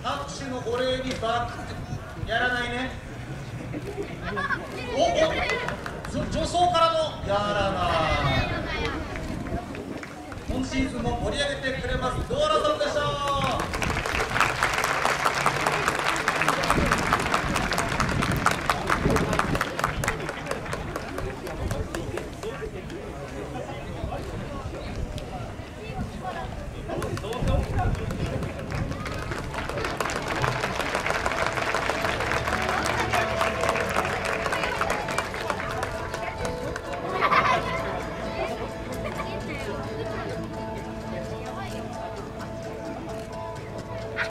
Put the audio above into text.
拍手のお礼にバックやらないね。助走からのやらない。今シーズンも盛り上げてくれますドーラさんでした。